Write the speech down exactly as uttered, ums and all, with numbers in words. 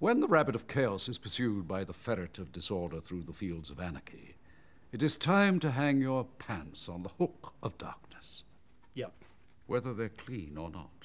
When the rabbit of chaos is pursued by the ferret of disorder through the fields of anarchy, it is time to hang your pants on the hook of darkness. Yep. Whether they're clean or not.